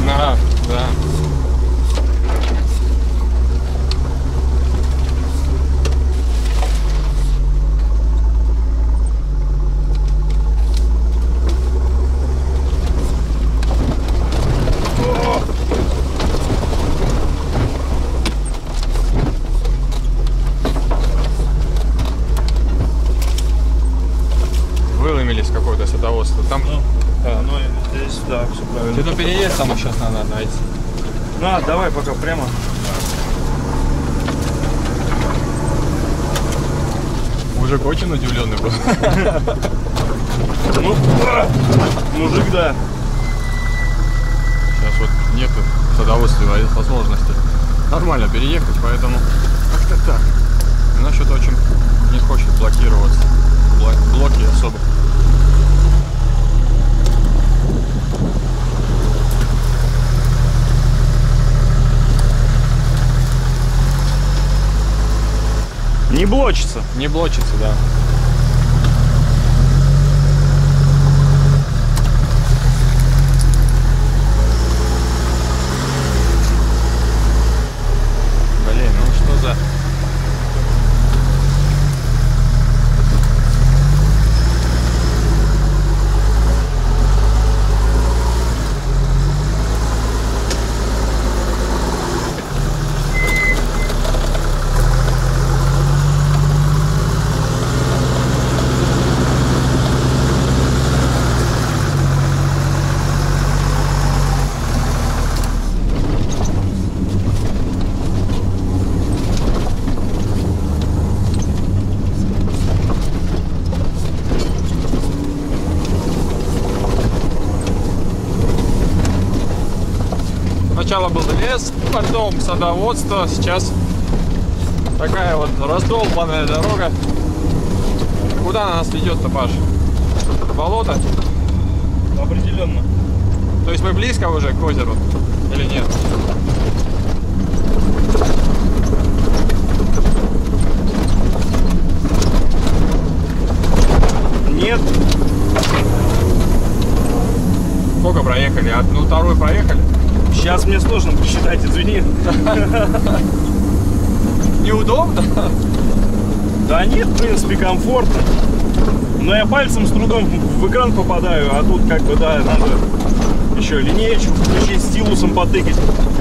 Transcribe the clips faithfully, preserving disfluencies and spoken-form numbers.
Да, да. Выломились какое-то садоводство. Там. Ну, да. ну здесь, да, все правильно. Ты переезд там сейчас надо найти. На, давай пока прямо. Мужик очень удивленный был. Ну, мужик, да. Сейчас вот нету садоводства возможности нормально переехать, поэтому как-то так. Она что-то очень не хочет блокироваться. Блоки особо. Не блочится. Не блочится, да. Блин, ну что за... Сначала был лес, потом садоводство, сейчас такая вот раздолбанная дорога. Куда она нас ведет-то, Паш? Болото? Определенно. То есть мы близко уже к озеру или нет? Нет. Сколько проехали? Одну, вторую проехали? Сейчас мне сложно посчитать, извини. Неудобно? Да нет, в принципе, комфортно. Но я пальцем с трудом в экран попадаю, а тут как бы, да, надо еще линеечку включить, стилусом потыкать.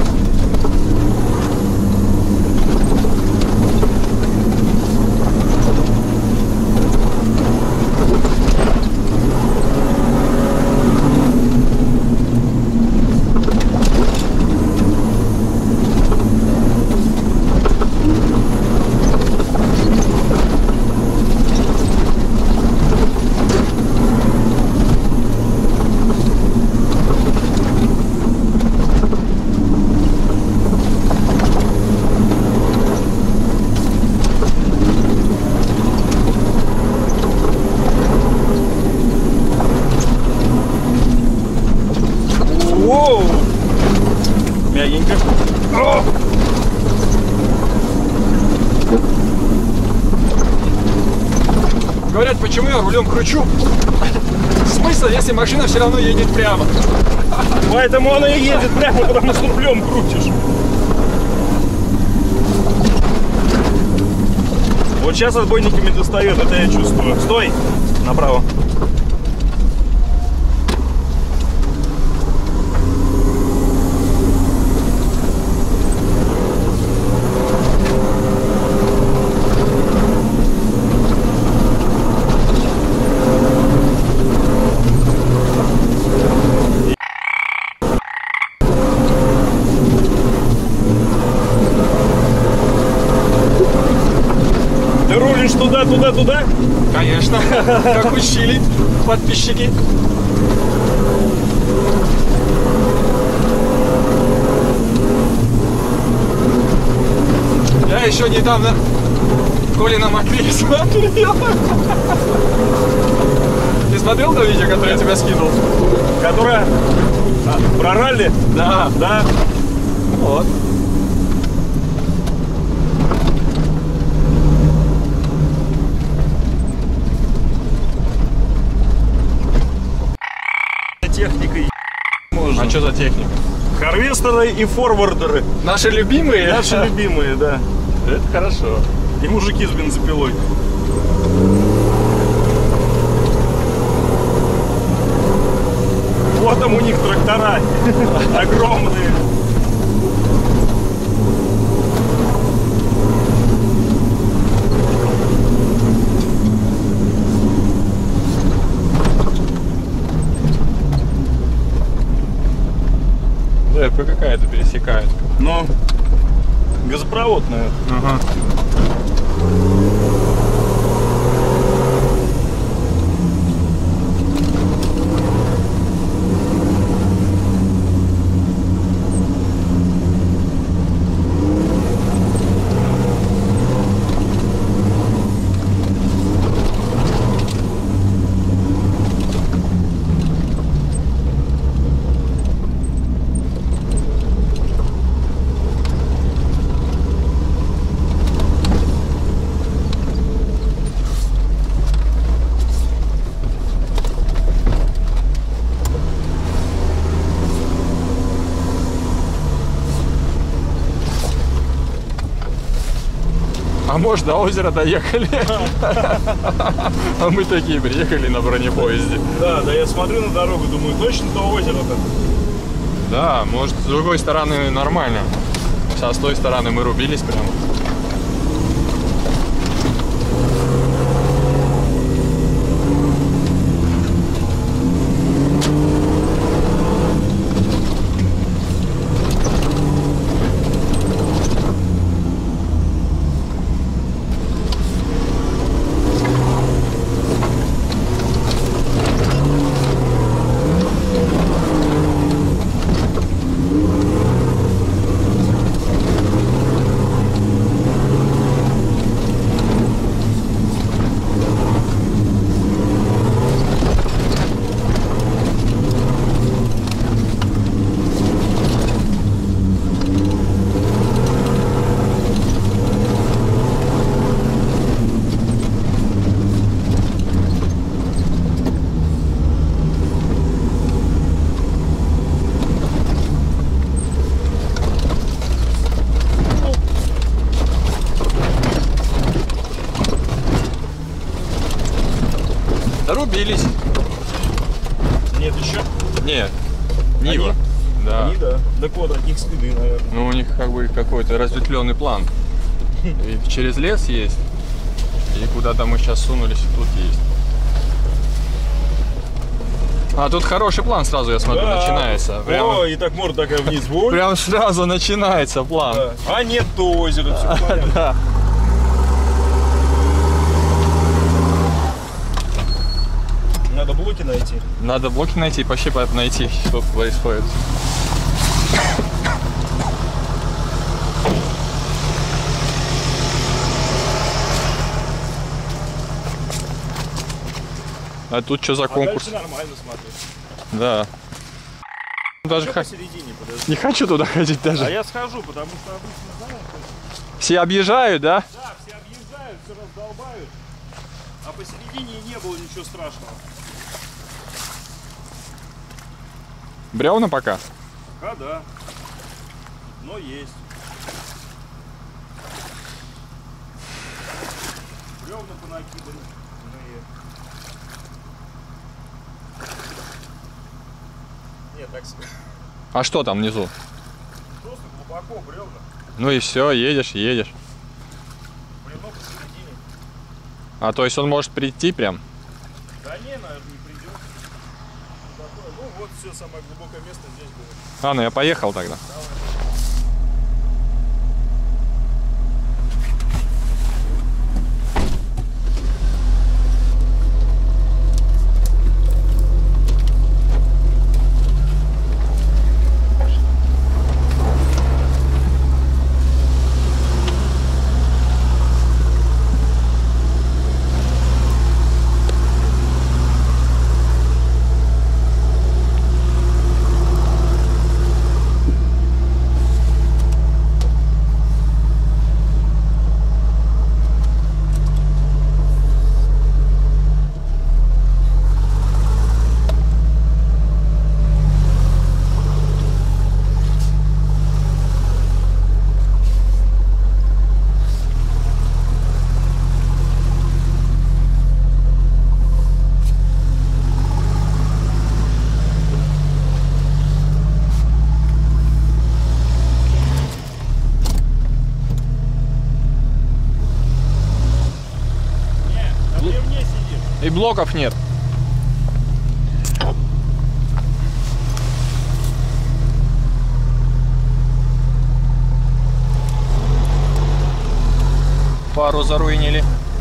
Воу! Мягенько. О! Говорят, почему я рулем кручу? Смысл, если машина все равно едет прямо. Поэтому она и едет прямо, потому что рулем крутишь. Вот сейчас отбойниками достает, это я чувствую. Стой! Направо. Ты рулишь туда, туда, туда? Конечно, как учили подписчики. Я еще недавно Колина Маквей смотрел. Ты смотрел то видео, которое я тебя скинул? Которая а, про ралли? Да. Да. Вот. Техникой можно. А что за техника? Харвестеры и форвардеры. Наши любимые? Наши любимые, да. Это хорошо. И мужики с бензопилой. Вот там у них трактора огромные. Рэпка какая-то пересекает. Но газопровод, наверное. Ага. А может, до озера доехали? А мы такие приехали на бронепоезде. Да, да, я смотрю на дорогу, думаю, точно до озера-то. Да, может, с другой стороны нормально. А с той стороны мы рубились прямо. Рубились. Нет, еще? Нет. Нива. Они? Да. Они, да. Так вот, от них следы, наверное. Ну, у них как бы какой-то разветвленный план. И через лес есть. И куда-то мы сейчас сунулись, и тут есть. А тут хороший план сразу, я смотрю, Да. начинается. Прямо, О, и так морда такая вниз. Вот. прям сразу начинается план. Да. А нет, то озеро, все понятно. Да. Надо блоки найти. Надо блоки найти и пощипать найти, что происходит. А тут что за А конкурс? дальше нормально, смотри. Да. Даже Что ха- посередине, подожди. не хочу туда ходить А даже. я схожу, потому что обычно, знаешь, Все объезжают, да? да, все объезжают, все раздолбают, а посередине не было ничего страшного. Бревна пока. Пока да, но есть. Бревна понакиданы. Нет, так себе. А что там внизу? Просто глубоко бревна. Ну и все, едешь, едешь. Бревно посередине. А то есть он может прийти прям. Да не, наверное, не придет. Такое. Ну вот все, самое глубокое место здесь было. А, ну я поехал тогда. блоков нет. Пару заруинили.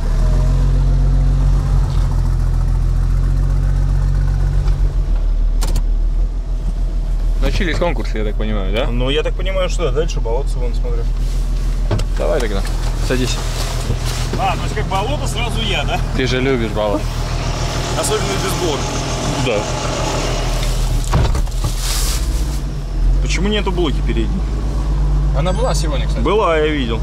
Начались конкурсы, я так понимаю, да? Ну, я так понимаю, что дальше болото, вон, смотрю. Давай тогда, садись. А, то есть как болото, сразу я, да? Ты же любишь болото. Особенно без блока. Да. Почему нету блоки передней? Она была сегодня, кстати. Была, я видел.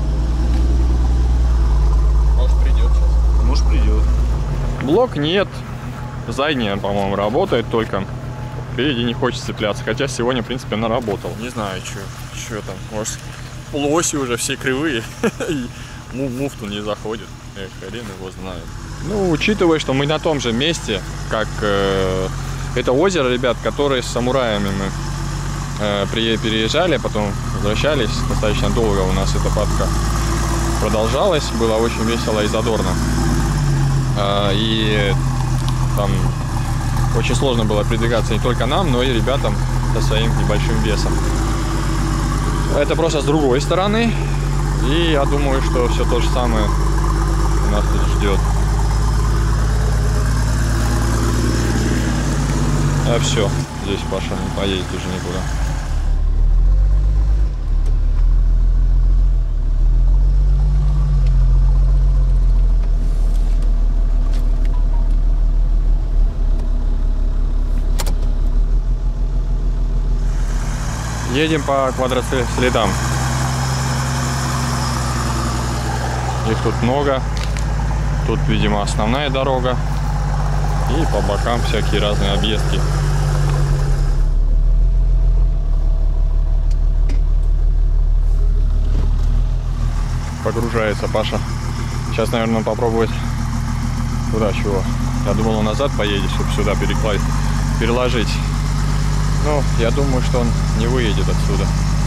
Может, придет сейчас. Может, придет. Блок нет. Задняя, по-моему, работает только. Впереди не хочет цепляться. Хотя сегодня, в принципе, она работала. Не знаю, что там. Может, полуоси уже все кривые. И муфту не заходит. Эх, хрен его знает. Ну, учитывая, что мы на том же месте, как э, это озеро, ребят, которые с самураями мы э, переезжали, потом возвращались. Достаточно долго у нас эта патка продолжалась. Было очень весело и задорно. Э, и там очень сложно было передвигаться не только нам, но и ребятам со своим небольшим весом. Это просто с другой стороны. И я думаю, что все то же самое нас тут ждет. А все, здесь Паша не поедет уже никуда. Едем по квадроциклам. Их тут много. Тут, видимо, основная дорога. И по бокам всякие разные объездки. Погружается Паша. Сейчас, наверное, попробует. Куда чего? Я думал, он назад поедет, чтобы сюда перекласть, переложить. Ну, я думаю, что он не выедет отсюда.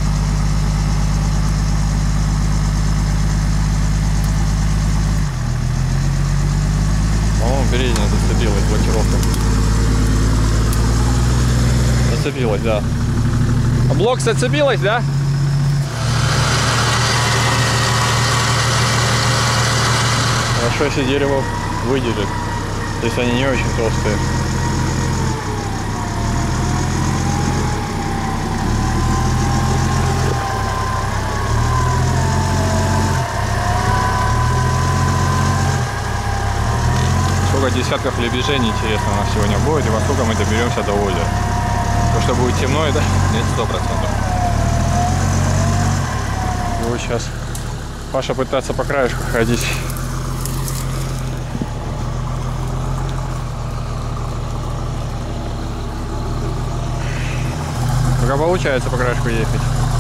По-моему, передняя зацепилась, блокировка. Зацепилась, да. А блок зацепилась, да? Хорошо, если дерево выдержит, если они не очень толстые. Сколько десятков лебежей, интересно, у нас сегодня будет, и во сколько мы доберемся до озера. То, что будет темно, это нет, сто процентов. Вот сейчас Паша пытается по краешку ходить. Пока получается по краешку ехать.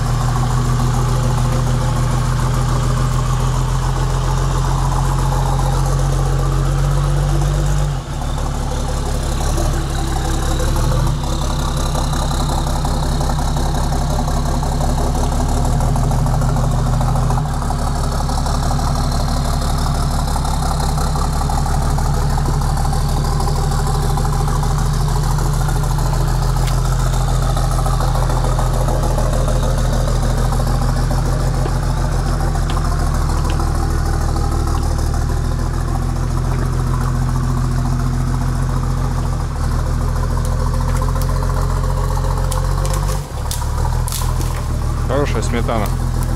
Хорошая сметана.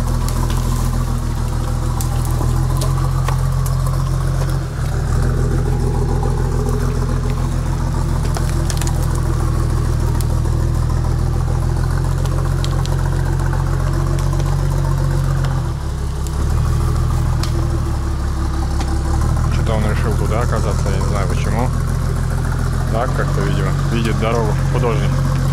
Что-то он решил туда оказаться, я не знаю почему. Так как-то, видимо, видит дорогу художник.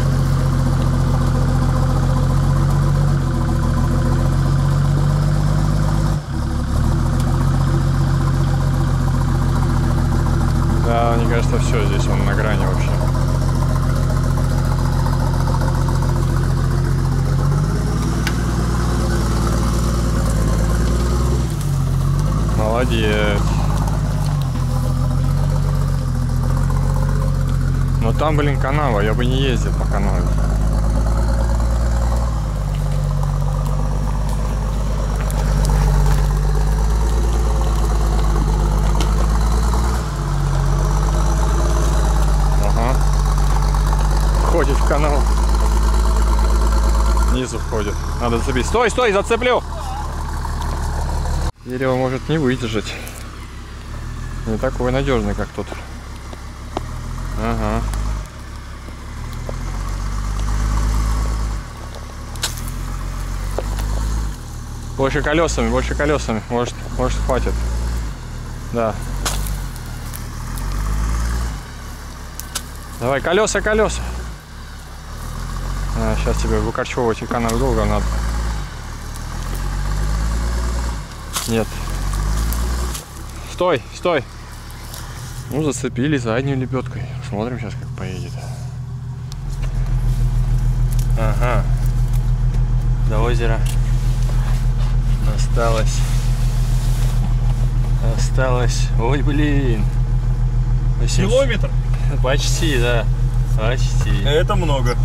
Да, мне кажется, все здесь, он на грани вообще. Молодец. там, блин, канава, я бы не ездил по канаве. Ага. Входит в канал. Снизу входит. Надо зацепить. Стой, стой, зацеплю! Дерево может не выдержать. Не такой надежный, как тот. Ага. Больше колесами, больше колесами. Может, может хватит. Да. Давай, колеса, колеса. А, сейчас тебе выкорчевывать и канал долго надо. Нет. Стой, стой. Ну, зацепили задней лебедкой. Смотрим сейчас, как поедет. Ага. До озера осталось. Осталось. Ой, блин. восемьсот. Километр? Почти, да. Почти. Это много.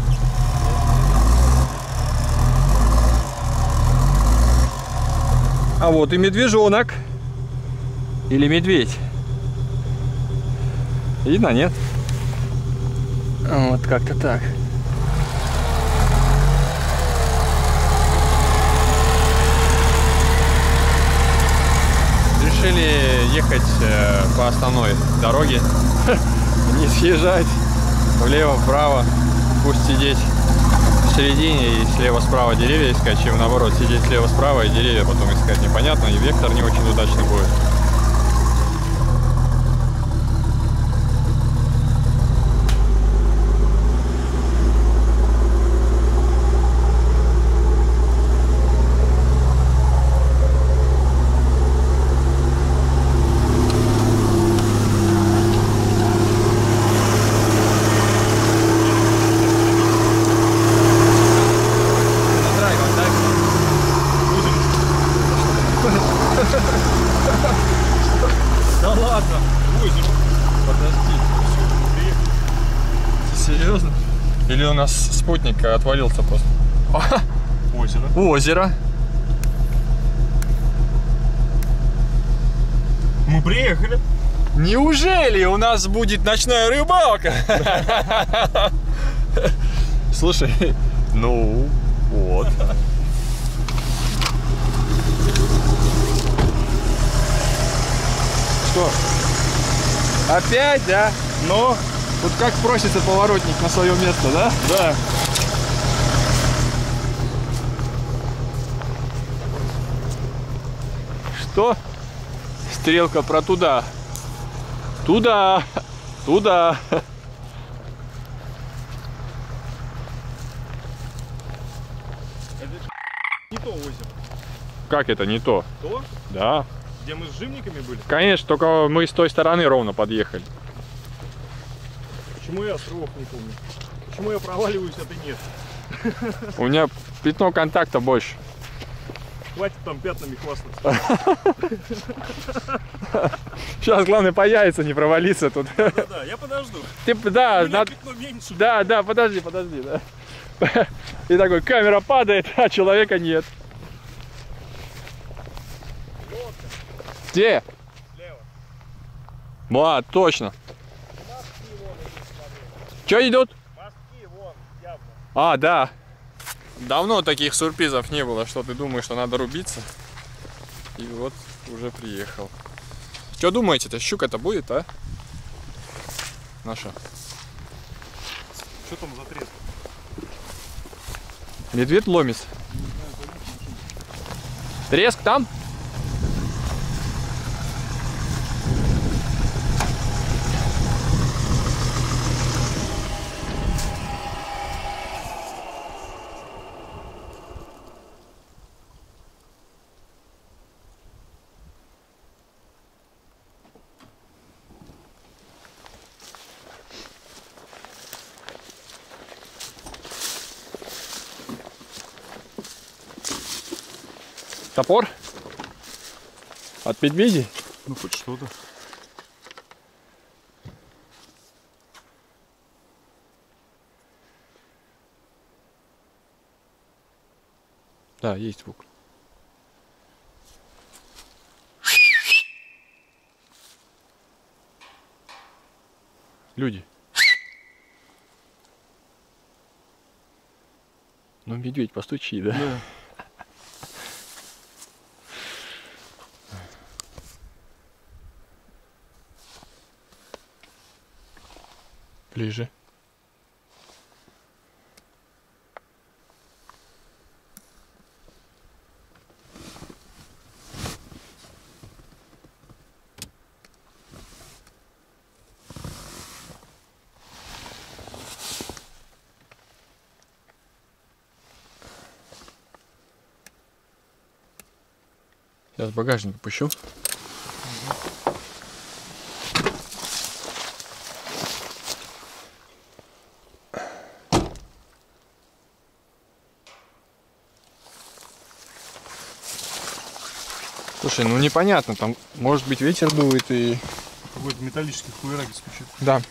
А вот и медвежонок. Или медведь. Видно, нет? Вот как-то так. Решили ехать по основной дороге. Не съезжать влево-вправо. Пусть сидеть в середине и слева-справа деревья искать, чем наоборот сидеть слева-справа и деревья потом искать. Непонятно, и вектор не очень удачный будет. Да ладно, озеро. Подожди. Серьезно? Или у нас спутник отвалился просто? Озеро. Озеро. Мы приехали. Неужели у нас будет ночная рыбалка? Слушай, ну вот. Что? Опять, да? Но, Вот как просится поворотник на свое место, да? да. Что? Стрелка про туда. Туда. Туда. Это не то озеро. Как это не то? То, Да. где мы с жимниками были. Конечно, только мы с той стороны ровно подъехали. Почему я островов не помню? Почему я проваливаюсь, а ты нет? У меня пятно контакта больше. Хватит там пятнами хвастаться. Сейчас главное появится, не провалиться тут. Да-да, я подожду. Ты, да, У меня надо... пятно меньше. да, да, подожди, подожди, да. И такой, камера падает, а человека нет. Где? Слева. Ба, точно. Че идут? Мостки вон, явно. А, да. Давно таких сюрпризов не было, что ты думаешь, что надо рубиться. И вот уже приехал. Что думаете-то, щука-то будет, а? Наша. Что там за треск? Медведь ломится. Треск там? Топор? От медведей? Ну, хоть что-то. Да, есть звук. Люди. Ну, медведь, постучи, да? Да. Ближе. Сейчас багажник пущу. Слушай, ну непонятно, там может быть ветер дует и... Какой-то металлический хуерак стучит. Да.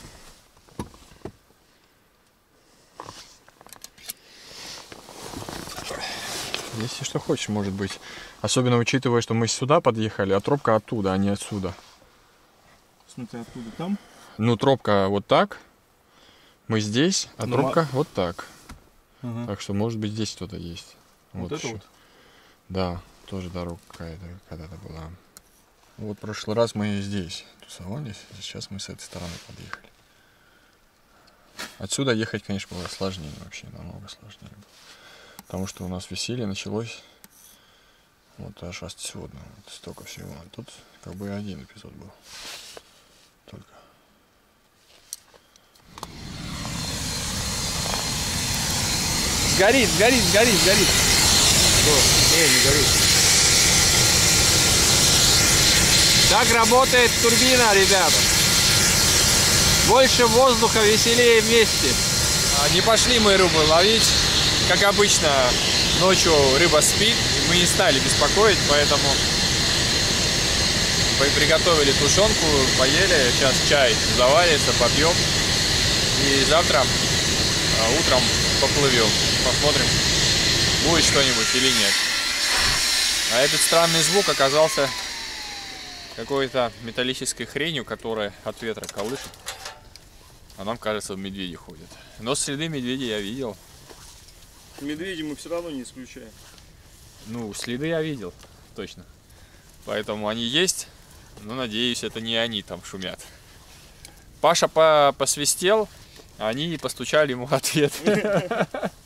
Если что хочешь, может быть. Особенно учитывая, что мы сюда подъехали, а тропка оттуда, а не отсюда. Смотри, откуда там? Ну, тропка вот так. Мы здесь, а Ну, тропка вот так. Ага. Так что, может быть, здесь кто-то есть. Вот, Вот это еще. вот? Да, тоже дорога какая-то когда-то была. Вот в прошлый раз мы здесь тусовались, сейчас мы с этой стороны подъехали. Отсюда ехать, конечно, было сложнее вообще, намного сложнее. Потому что у нас веселье началось вот аж отсюда, вот столько всего. А тут как бы один эпизод был. Только. Сгорит, сгорит, сгорит, сгорит. Что? Не, не горит. Так работает турбина, ребята. Больше воздуха, веселее вместе. Не пошли мы рыбу ловить. Как обычно, ночью рыба спит. Мы не стали беспокоить, поэтому приготовили тушенку, поели. Сейчас чай заварится, попьем. И завтра утром поплывем. Посмотрим, будет что-нибудь или нет. А этот странный звук оказался какой-то металлической хренью, которая от ветра колышет. А нам кажется, медведи ходят. Но следы медведей я видел. Медведи мы все равно не исключаем. Ну, следы я видел, точно. Поэтому они есть, но надеюсь, это не они там шумят. Паша по посвистел, а они постучали ему в ответ.